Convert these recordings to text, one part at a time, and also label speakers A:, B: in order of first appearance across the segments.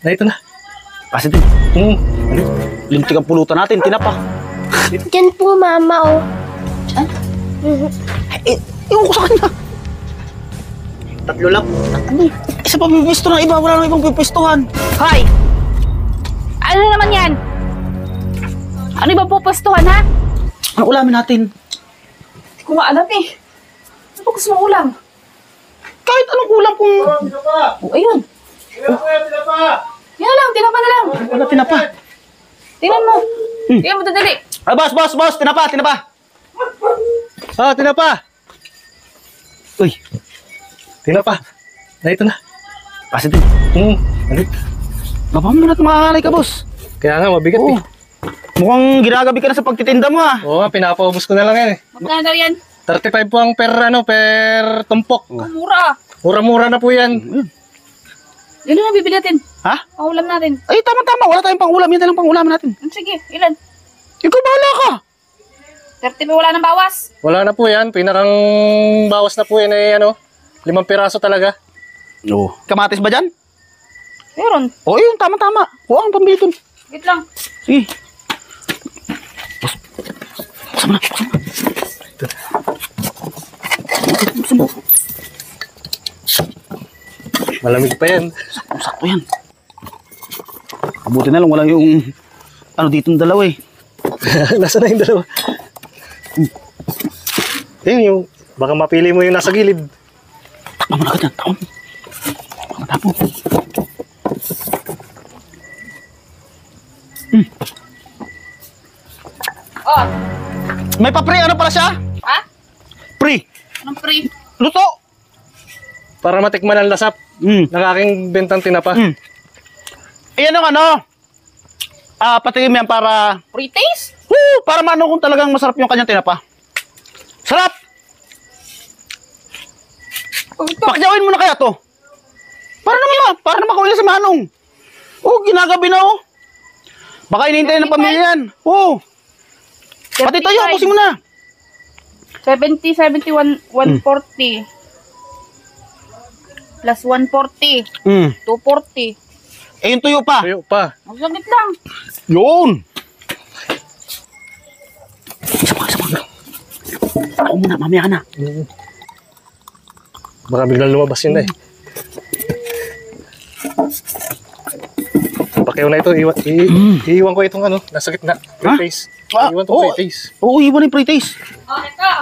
A: Na ito na.
B: Kasi din. Lintik ang pulutan natin, tinapa.
C: Diyan po, Mama, oh.
B: Saan? Iwan ko sa kanya. Tatlo lang. Tatlo. Isa pa pipisto ng iba, wala nang ibang pipistuhan.
D: Hoy! Ano naman yan? Ano ibang pupustuhan, ha?
B: Ano ulamin natin?
D: Hindi ko nga alam eh. Ano ba gusto mong ulam?
B: Kahit anong ulam kung...
D: Oh, ayun. Yan lang, tinapa na lang.
B: Wala tinapa.
D: Tingnan mo. Tingnan mo, dadali.
B: Ay, boss, tinapa.
A: Ah, tinapa.
B: Uy,
A: Tinapa. Na ito na.
B: kasi din.
A: Alit.
B: Gabang mo na ito makakalay ka, boss.
A: Kaya nga, mabigat
B: Oo.
A: eh.
B: Mukhang ginagabi ka na sa pagtitinda mo, ha.
A: Oo nga, pinapaubos ko na lang yan eh.
D: Magkano daw yan?
A: 35 po ang per tumpok.
D: Mura.
A: Mura-mura na po yan.
D: Ilan na bibili natin?
B: Ha?
D: Ang ulam natin.
B: Ay, tama. Wala tayong pang-ulam. Yan na lang pang-ulam natin.
D: Sige, ilan?
B: Ikaw bahala ka.
D: 30 pa wala nang bawas.
A: Wala na po yan. Pinakang bawas na po yan eh, 5 piraso talaga.
B: Oo. Kamatis ba dyan?
D: Meron.
B: Oo, yun. Tama. Oo, ang pambili dun.
D: Wait lang.
B: Sige. Buksan mo na. Buksan mo.
A: Malamig pa yan.
B: Sakto yan. Kabuti na lang. Wala yung... dito yung dalawa eh.
A: Nasa na yung dalawa? Yun yung... Baka mapili mo yung nasa gilid.
B: Takpan mo na agad yan. Takpan mo. Takpan mo.
D: Oh.
B: May pa-pre. Ano pala siya?
D: Ha?
B: Pre.
D: Anong free?
B: Luto.
A: Para matikman ang lasap ng aking bentang tinapa.
B: Ayan yung patikim yan para...
D: Free taste?
B: Para maano kung talagang masarap yung kanyang tinapa. Sarap! Pakyawin mo na kaya to. Para naman kawin sa manong. Ginagabi na Baka inihintay ng pamilya yan. Pati tayo, pusin mo na.
D: 70, 71, 140. Plus 140. 240.
B: Yung tuyo pa.
A: Tuyo pa.
D: Ang sakit lang.
B: Yun! Isa mga. Ako muna, mamaya ka na.
A: Baka biglang lumabas yun eh. Pakiyaw na ito, iiwan ko itong nasa gitna. Pre-taste. Iiwan itong pre-taste.
B: Oo, iwan yung pre-taste.
D: Ito.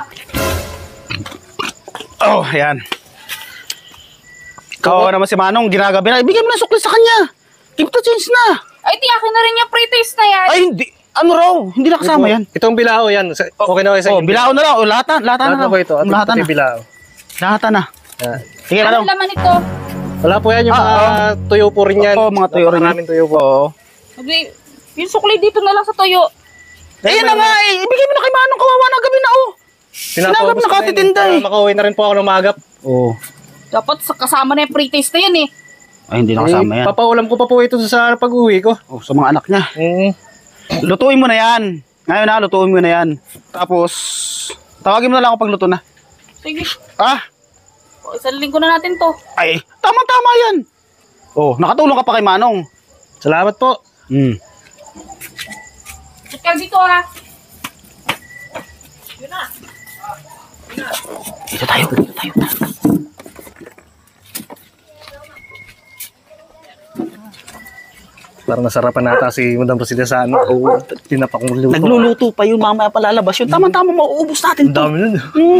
B: Ayan. Kawawa naman si Manong, ginagabi na. Ibigay mo na sukli sa kanya. Keep the change na.
D: Ay, tiyakin na rin yung pre-taste na yan.
B: Ay, hindi. Ano raw? Hindi na kasama yan.
A: Itong bilao yan. Okay na kayo sa inyo.
B: Bilao na lang. Lahatan
A: Lahat
B: na.
A: na po ito.
B: Lahatan na.
A: Bilao.
B: Lahatan na. Sige na
D: Ano
B: lang.
D: laman ito?
A: Wala po yan. Yung mga tuyo po rin yan.
B: Oo, mga tuyo rin.
A: Maraming tuyo po.
B: Oo.
D: Sabi, yung sukli dito na lang sa toyo.
B: Ayun na nga eh. Ibigay mo na kay Manong, kawawa na gabi na Sinagap na katitinda eh.
A: Makauwi na rin po ako ng magap.
B: Oo.
D: Dapat kasama na yung pre-taste na yan eh.
B: Ay, hindi na kasama yan.
A: Papaulam ko pa po ito sa pag-uwi ko.
B: Sa mga anak niya. Lutuin mo na yan. Ngayon lutuin mo na yan. Tapos, tawagin mo na lang ako pag luto na.
D: Sige.
B: O,
D: isang linggo na natin to.
B: Ay, tama-tama yan. Nakatulong ka pa kay Manong.
A: Salamat po.
D: Check ka dito ha. Yun na.
B: Dito tayo.
A: Parang nasarapan nata si Madam Rosita sa tinapa kong luto.
B: Nagluluto pa yun, mamaya palalabas yun. Tama-tama, mauubos natin
A: Ang dami nun.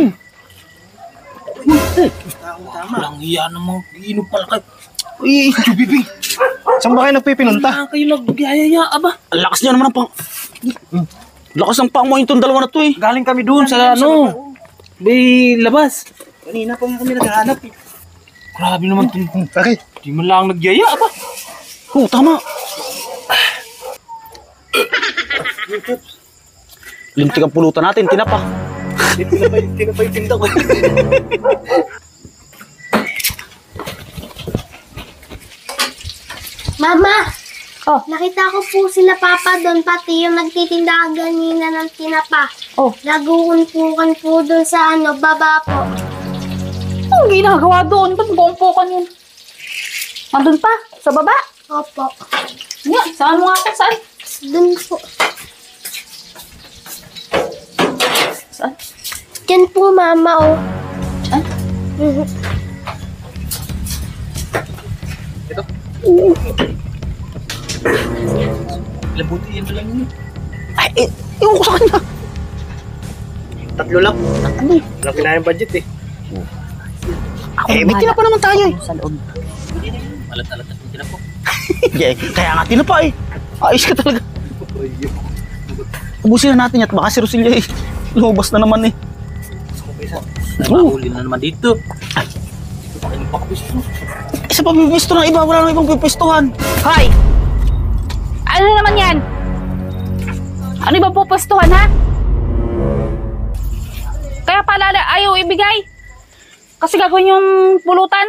B: Walang hiya naman. Iinom pala kayo. Uy, Jubibing.
A: Saan ba kayo nagpipinunta?
B: Kayo nagyayaya, aba. Ang lakas niya naman ang pang... Lakas ang pang mo itong dalawa na to eh.
E: Galing kami doon sa may labas. Kanina pa kami naghahanap eh. Grabe naman itong...
A: Bakit?
E: Di man lang nagyaya, aba.
B: Tama. Lintik ang pulutan natin, tinapa.
E: Tinapay tinda ko.
C: Mama! Nakita ko po sila Papa doon, pati yung nagtitinda ganina ng tinapa. Naguunpukan po doon sa baba po.
D: Anong ginagawa doon? Ba't buong yun? Andun pa? Sa baba?
C: Opo.
D: Nga, saan mo nga ako? Saan?
C: Dun po.
D: Saan?
C: Diyan po, mama, oh.
D: Ah?
C: Mhm.
A: Ito?
E: Labuti yan lang yun.
B: Ay, iwan ko sa kanya.
A: Tatlo lang.
B: Ano?
A: Walang kinayang budget eh.
B: May tinapa naman tayo eh.
D: Sa loob.
E: Alat-alat na sila po.
B: Kaya nga tinapa eh. Ayos ka talaga. Ubusin na natin yan at baka si Rosilya eh. Lumabas na naman eh.
E: Nakahuli na naman dito.
B: Isa pa pipisto ng iba, wala nang ibang pipistuhan.
D: Hoy! Ano naman yan? Ano ba pupustuhan, ha? Kaya pala ayaw ibigay. Kasi gagawin yung pulutan.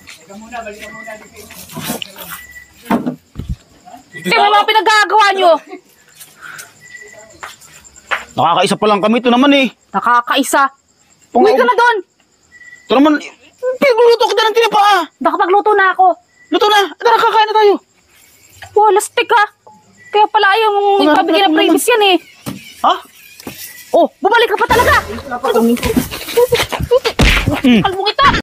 D: Kaya may mga pinagagawa nyo.
B: Nakakaisa pa lang kami, ito naman eh.
D: Nakakaisa. Uwi ka na doon.
B: Ito naman, pinagluluto ko na ng tinapa ah.
D: Nakapagluto na ako.
B: Luto na, tara kakain na tayo.
D: Wow, lastik ha. Kaya pala ayaw mong
B: Wala,
D: ipabigay ng
B: wala
D: previous yan eh.
B: Ha?
D: Oh, bumalik ka pa talaga. Kalmo kita.